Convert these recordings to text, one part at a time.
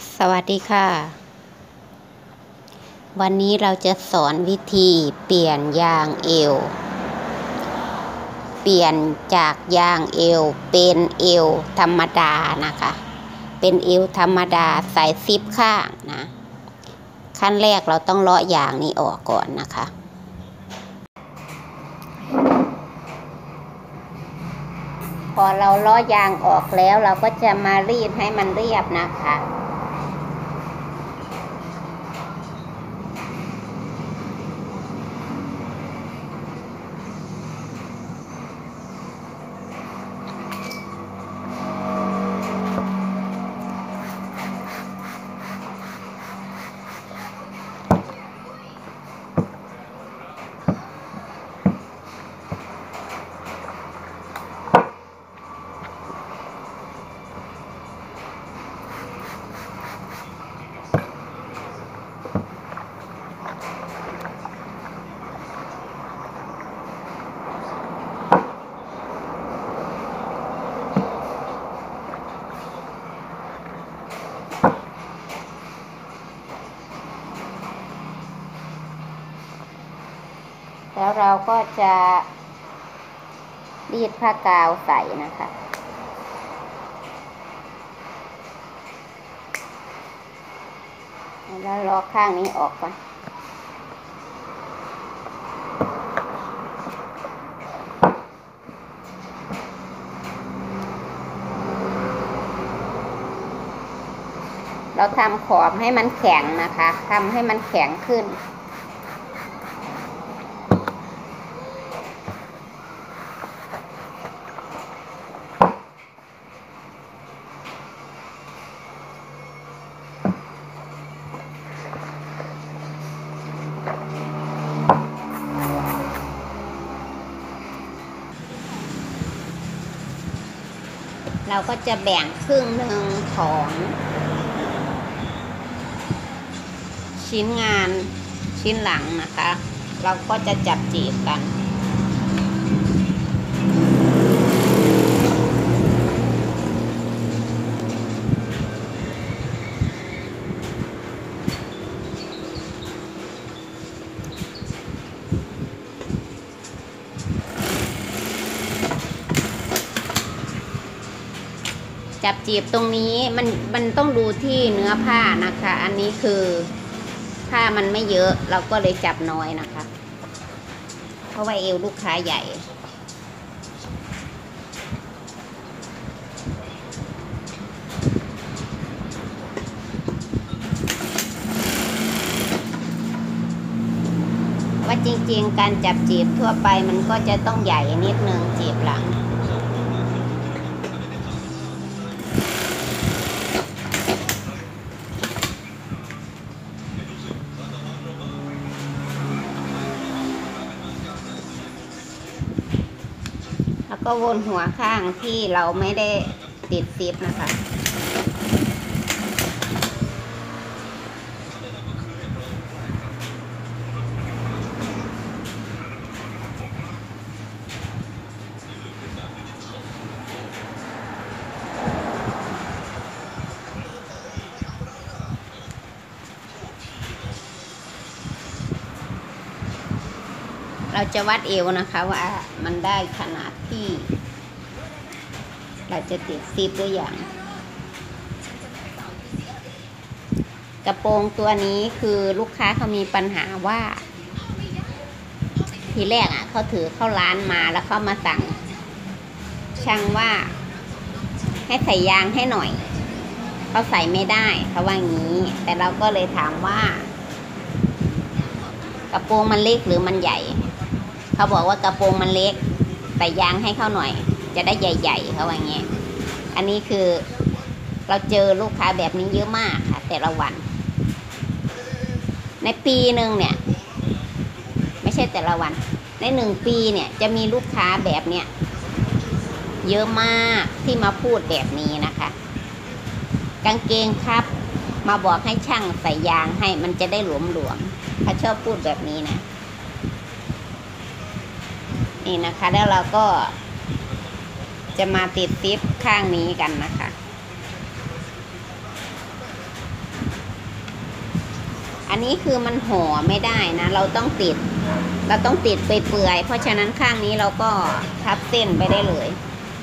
สวัสดีค่ะวันนี้เราจะสอนวิธีเปลี่ยนยางเอวเปลี่ยนจากยางเอวเป็นเอวธรรมดานะคะเป็นเอวธรรมดาใส่ซิปข้างนะขั้นแรกเราต้องเลาะยางนี้ออกก่อนนะคะพอเราเลาะยางออกแล้วเราก็จะมารีดให้มันเรียบนะคะแล้วเราก็จะรีดผ้ากาวใส่นะคะแล้วล้อข้างนี้ออกก่อนเราทำขอบให้มันแข็งนะคะทำให้มันแข็งขึ้นเราก็จะแบ่งครึ่งหนึ่งของชิ้นงานชิ้นหลังนะคะเราก็จะจับจีบกันจับจีบตรงนี้มันต้องดูที่เนื้อผ้านะคะอันนี้คือผ้ามันไม่เยอะเราก็เลยจับน้อยนะคะเพราะว่าเอวลูกค้าใหญ่ว่าจริงๆการจับจีบทั่วไปมันก็จะต้องใหญ่นิดนึงจีบหลังแล้วก็วนหัวข้างที่เราไม่ได้ติดซิปนะคะเราจะวัดเอวนะคะว่ามันได้ขนาดที่เราจะติดซิปหรือยังกระโปรงตัวนี้คือลูกค้าเขามีปัญหาว่าทีแรกเขาถือเข้าร้านมาแล้วเขามาสั่งช่างว่าให้ใส่ยางให้หน่อยเขาใส่ไม่ได้เขาว่างี้แต่เราก็เลยถามว่ากระโปรงมันเล็กหรือมันใหญ่เขาบอกว่ากระโปรงมันเล็กใส่ยางให้เขาหน่อยจะได้ใหญ่ๆเขาว่างี้อันนี้คือเราเจอลูกค้าแบบนี้เยอะมากค่ะแต่ละวันในปีหนึ่งเนี่ยไม่ใช่แต่ละวันใน1 ปีเนี่ยจะมีลูกค้าแบบเนี้ยเยอะมากที่มาพูดแบบนี้นะคะกางเกงครับมาบอกให้ช่างใส่ยางให้มันจะได้หลวมๆเขาชอบพูดแบบนี้นะนี่นะคะแล้วเราก็จะมาติดซิปข้างนี้กันนะคะอันนี้คือมันห่อไม่ได้นะเราต้องติดไปเปื่อยเพราะฉะนั้นข้างนี้เราก็ทับเส้นไปได้เลย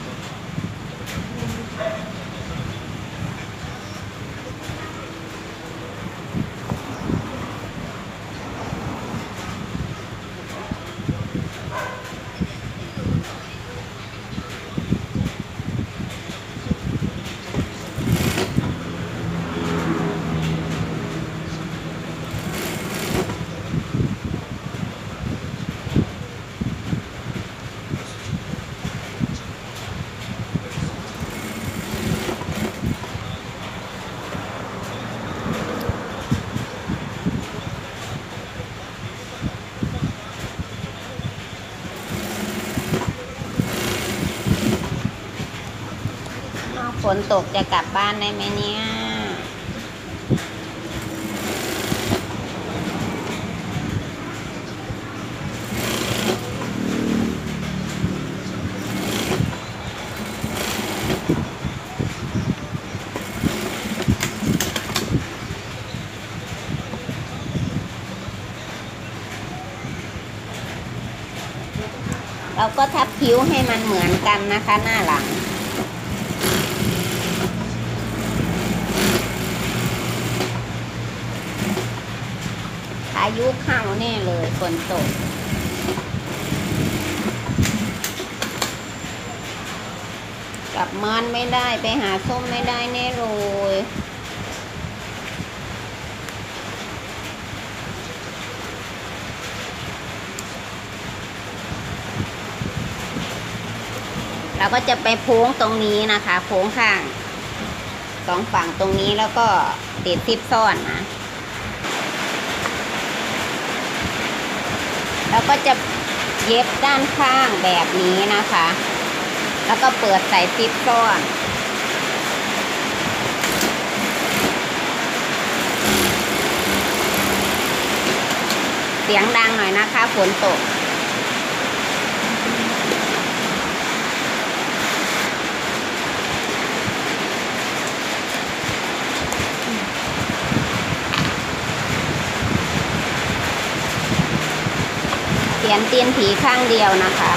ฝนตกจะกลับบ้านได้ไหมเนี่ยเราก็ทับคิ้วให้มันเหมือนกันนะคะหน้าหลังอายุเข้าแน่เลยฝนตกกลับมันไม่ได้ไปหาส้มไม่ได้แน่เลยเราก็จะไปโพ้งตรงนี้นะคะโพ้งข้างสองฝั่งตรงนี้แล้วก็ติดซิปซ่อนนะแล้วก็จะเย็บด้านข้างแบบนี้นะคะแล้วก็เปิดใส่ซิปซ่อนเสียงดังหน่อยนะคะฝนตกเขียนตีนผีข้างเดียวนะคะ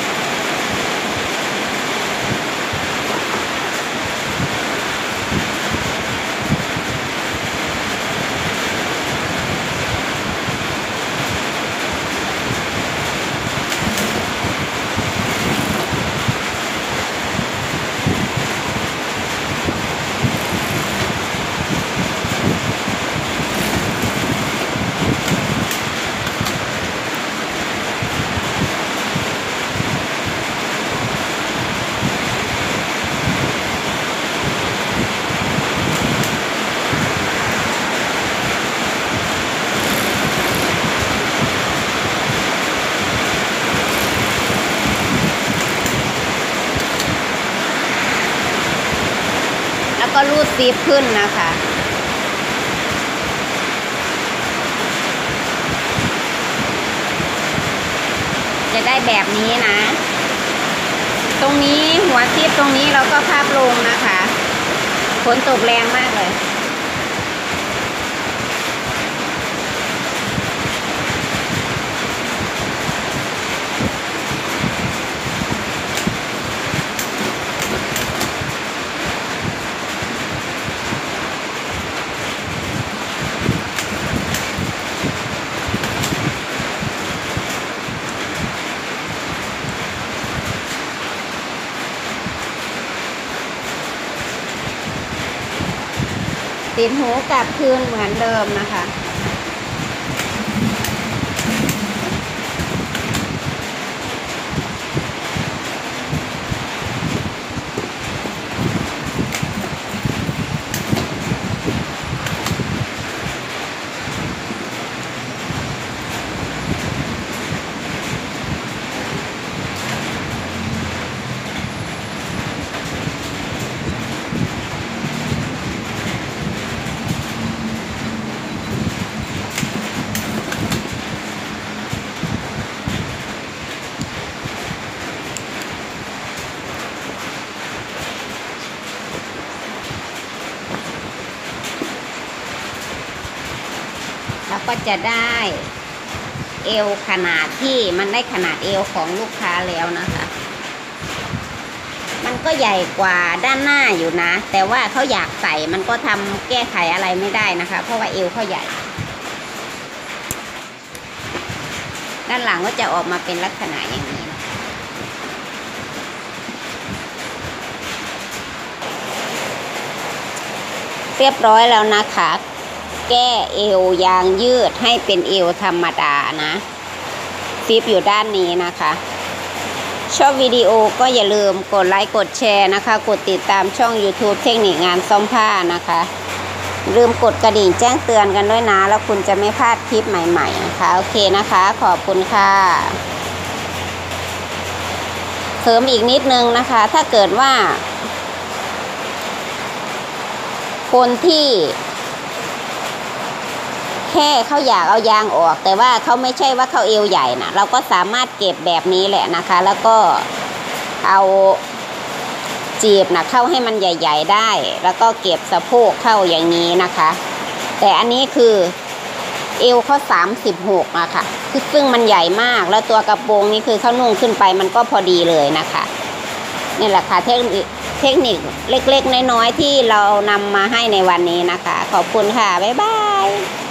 แล้วก็รูดซิปขึ้นนะคะจะได้แบบนี้นะตรงนี้หัวซิปตรงนี้เราก็พับลงนะคะฝนตกแรงมากเลยติดหูกลับคืนเหมือนเดิมนะคะแล้วก็จะได้เอวขนาดที่มันได้ขนาดเอวของลูกค้าแล้วนะคะ มันก็ใหญ่กว่าด้านหน้าอยู่นะแต่ว่าเขาอยากใส่มันก็ทำแก้ไขอะไรไม่ได้นะคะเพราะว่าเอวเขาใหญ่ด้านหลังก็จะออกมาเป็นลักษณะอย่างนี้นะเรียบร้อยแล้วนะคะแก้เอวยางยืดให้เป็นเอวธรรมดานะซิปอยู่ด้านนี้นะคะชอบวิดีโอก็อย่าลืมกดไลค์กดแชร์นะคะกดติดตามช่อง YouTube เทคนิคงานซ่อมผ้านะคะลืมกดกระดิ่งแจ้งเตือนกันด้วยนะแล้วคุณจะไม่พลาดคลิปใหม่ๆนะคะโอเคนะคะขอบคุณค่ะเสริมอีกนิดนึงนะคะถ้าเกิดว่าคนที่แค่เขาอยากเอายางออกแต่ว่าเขาไม่ใช่ว่าเขาเอวใหญ่นะเราก็สามารถเก็บแบบนี้แหละนะคะแล้วก็เอาจีบนะเข้าให้มันใหญ่ๆได้แล้วก็เก็บสะโพกเข้าอย่างนี้นะคะแต่อันนี้คือเอวเขา36นะคะคือซึ่งมันใหญ่มากแล้วตัวกระโปรงนี่คือเขานุ่งขึ้นไปมันก็พอดีเลยนะคะนี่แหละค่ะเทคนิคเล็กๆน้อยๆที่เรานำมาให้ในวันนี้นะคะขอบคุณค่ะบ๊ายบาย